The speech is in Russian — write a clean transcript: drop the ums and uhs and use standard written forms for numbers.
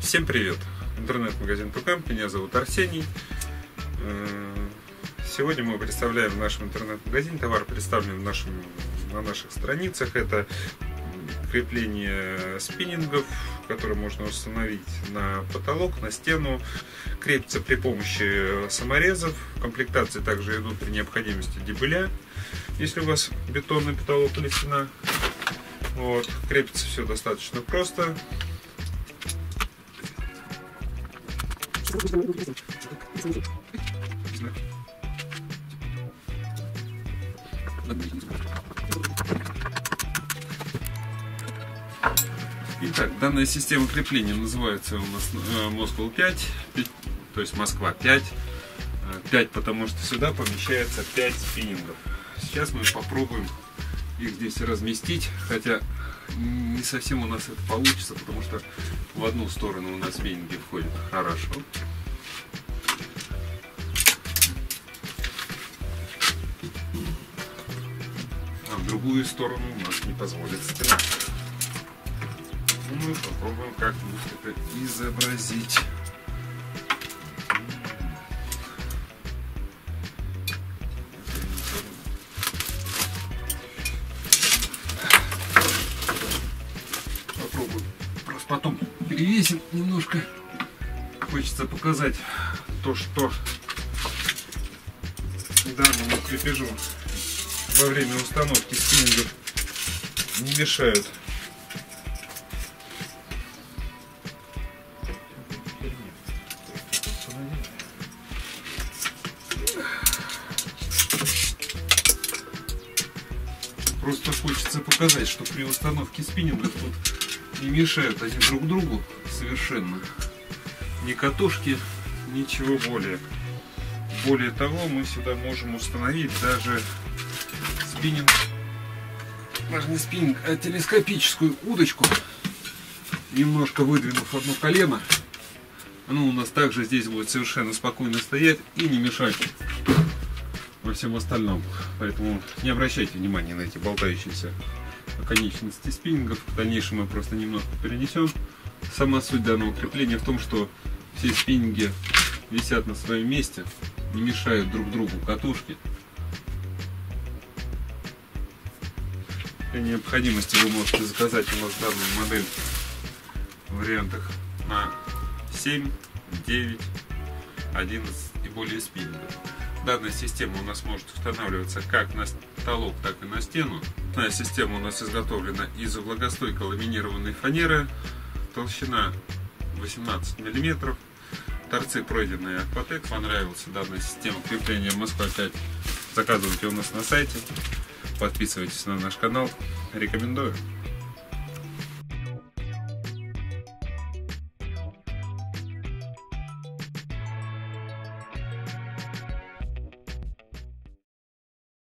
Всем привет! Интернет-магазин Тукамп, меня зовут Арсений. Сегодня мы представляем в нашем интернет-магазине. Товар представлен на наших страницах. Это крепление спиннингов, которые можно установить на потолок, на стену. Крепится при помощи саморезов. В комплектации также идут при необходимости дебеля, если у вас бетонный потолок или стена. Вот. Крепится все достаточно просто. Итак, данная система крепления называется у нас Moscow 5, то есть Москва 5. 5, потому что сюда помещается 5 спиннингов. Сейчас мы попробуем их здесь разместить, хотя не совсем у нас это получится, потому что в одну сторону у нас спиннинги входят хорошо. А в другую сторону у нас не позволит стена. Мы попробуем как-нибудь это изобразить. Попробуем. Просто потом перевесим немножко. Хочется показать то, что данному крепежу во время установки спиннингов не мешают. Просто хочется показать, что при установке спиннингов тут не мешают они друг другу совершенно. Ни катушки, ничего более. Более того, мы сюда можем установить даже спиннинг, даже не спиннинг, а телескопическую удочку, немножко выдвинув одно колено. Оно у нас также здесь будет совершенно спокойно стоять и не мешать во всем остальном. Поэтому не обращайте внимания на эти болтающиеся оконечности спиннингов. В дальнейшем мы просто немножко перенесем. Сама суть данного крепления в том, что все спиннинги висят на своем месте, не мешают друг другу катушки. При необходимости вы можете заказать у нас данную модель в вариантах на 7, 9, 11 и более спиннингов. Данная система у нас может устанавливаться как на потолок, так и на стену. Данная система у нас изготовлена из влагостойкой ламинированной фанеры. Толщина 18 мм. Торцы пройденные Aquatec. Понравилась данная система крепления Москва 5. Заказывайте у нас на сайте. Подписывайтесь на наш канал. Рекомендую.